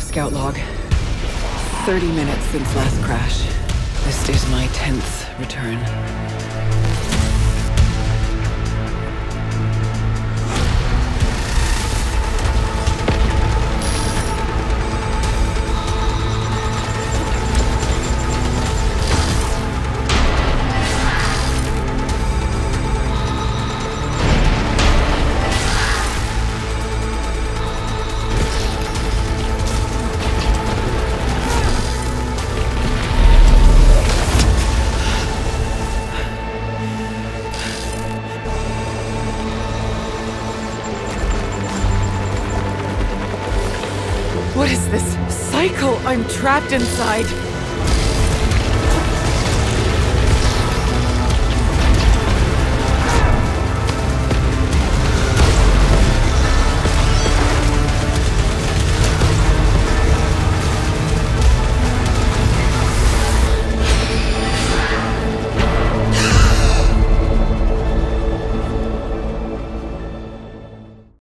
scout log. 30 minutes since last crash. This is my 10th return. What is this cycle I'm trapped inside?